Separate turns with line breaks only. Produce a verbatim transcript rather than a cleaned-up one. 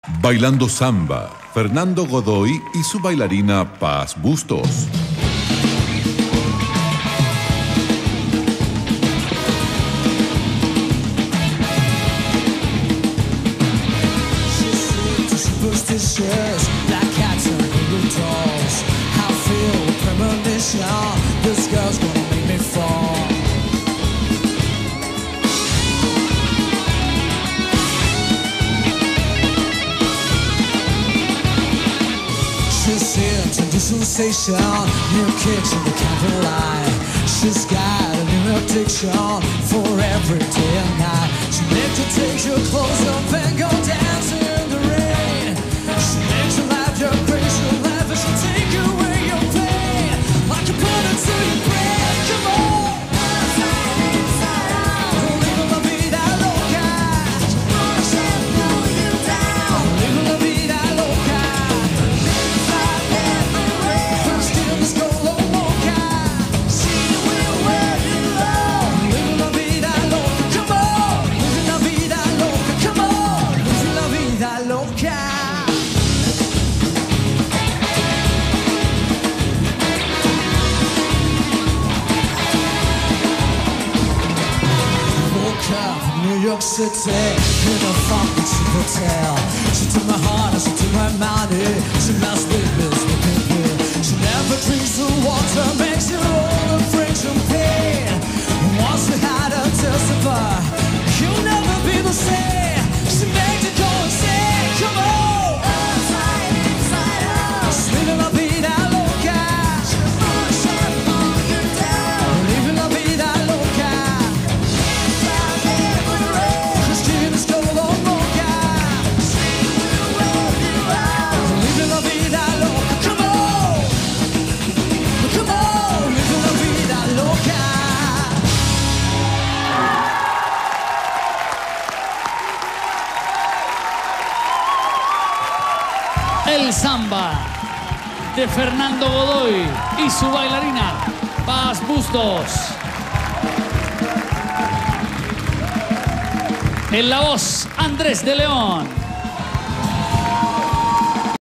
Bailando Samba, Fernando Godoy y su bailarina Paz Bustos.
This girl's gonna make me fall. She's here to do sensation. New kicks in the candlelight. She's got a new addiction for every day and night. She makes you take your clothes off and go dancing in the rain. She makes you laugh your crazy laugh, and she'll take away your pain. I can put it to your brain. Come on. Inside, inside out. Living la vida loca. Bullshit, blow you down. Living la vida loca. Inside every way. First in this cola mocha. She will wear you low. Living la vida loca. Come on. Living la vida loca. Come on. Living la vida loca. New York City, in a funky hotel. She took my heart and she took my money. She lost babies with people. She never drinks the water, makes you all the friction pain. Once you had a taste of her, you'll never be the same. She made you go and say, come on. Inside, inside out. She's living la vida loca. She'll push and pull you down. Living la vida loca.
El Samba de Fernando Godoy y su bailarina Paz Bustos. En la voz, Andrés de León.